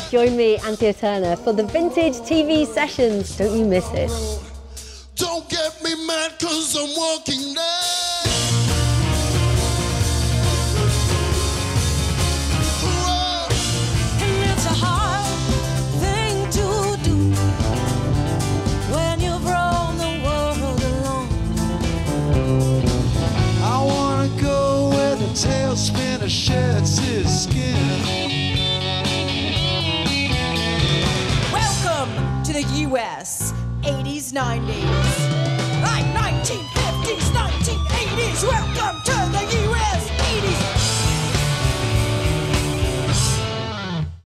Join me, Anthea Turner, for the Vintage.TV sessions. Don't you miss it. Don't get me mad 'cause I'm walking down. Tailspinner sheds his skin. Welcome to the US 80s, 90s. Right, 1950s, 1980s. Welcome to the US.